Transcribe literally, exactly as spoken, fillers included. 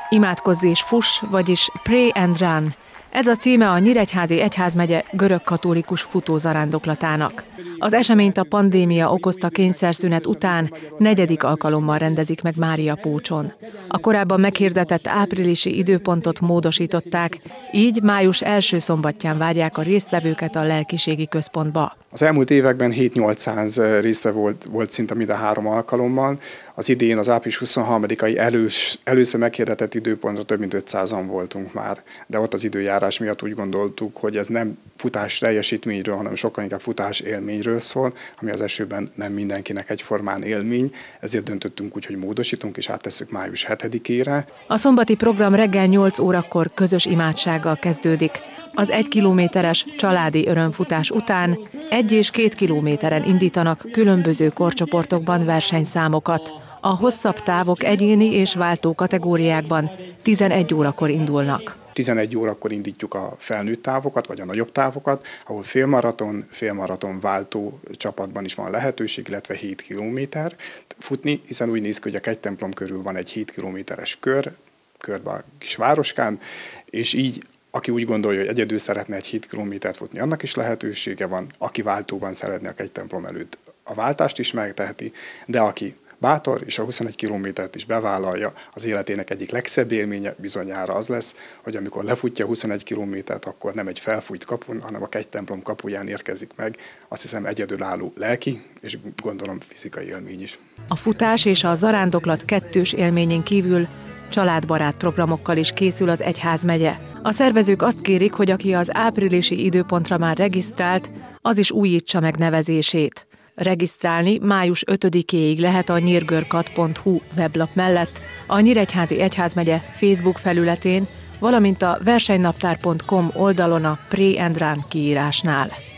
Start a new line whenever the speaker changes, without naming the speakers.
Imádkozz és fuss, vagyis Pray and Run. Ez a címe a Nyíregyházi Egyházmegye görög-katolikus futózarándoklatának. Az eseményt a pandémia okozta kényszerszünet után negyedik alkalommal rendezik meg Máriapócson. A korábban meghirdetett áprilisi időpontot módosították, így május első szombatján várják a résztvevőket a lelkiségi központba.
Az elmúlt években hét-nyolcszáz résztvevő volt, volt szinte mind a három alkalommal. Az idén az április huszonharmadikai elős, először meghirdetett időpontra több mint ötszázan voltunk már, de ott az időjárás miatt úgy gondoltuk, hogy ez nem futás teljesítményről, hanem sokkal inkább futás élményről szól, ami az esőben nem mindenkinek egyformán élmény, ezért döntöttünk úgy, hogy módosítunk és áttesszük május hetedikére.
A szombati program reggel nyolc órakor közös imádsággal kezdődik. Az egy kilométeres családi örömfutás után egy és két kilométeren indítanak különböző korcsoportokban versenyszámokat. A hosszabb távok egyéni és váltó kategóriákban tizenegy órakor indulnak.
tizenegy órakor indítjuk a felnőtt távokat, vagy a nagyobb távokat, ahol félmaraton, félmaraton váltó csapatban is van lehetőség, illetve hét kilométer futni, hiszen úgy néz ki, hogy a Kegytemplom körül van egy hét kilométeres kör, körbe a kis városkán, és így aki úgy gondolja, hogy egyedül szeretne egy hét kilométert futni, annak is lehetősége van, aki váltóban szeretne a Kegytemplom előtt a váltást is megteheti, de aki bátor és a huszonegy kilométert is bevállalja, az életének egyik legszebb élménye bizonyára az lesz, hogy amikor lefutja a huszonegy kilométert, akkor nem egy felfújt kapun, hanem a Kegytemplom kapuján érkezik meg. Azt hiszem egyedülálló lelki és gondolom fizikai élmény is.
A futás és a zarándoklat kettős élményén kívül családbarát programokkal is készül az Egyházmegye. A szervezők azt kérik, hogy aki az áprilisi időpontra már regisztrált, az is újítsa meg nevezését. Regisztrálni május ötödikéig lehet a nyírgörkat pont hu weblap mellett, a Nyíregyházi Egyházmegye Facebook felületén, valamint a versenynaptár pont com oldalon a Pray and Run kiírásnál.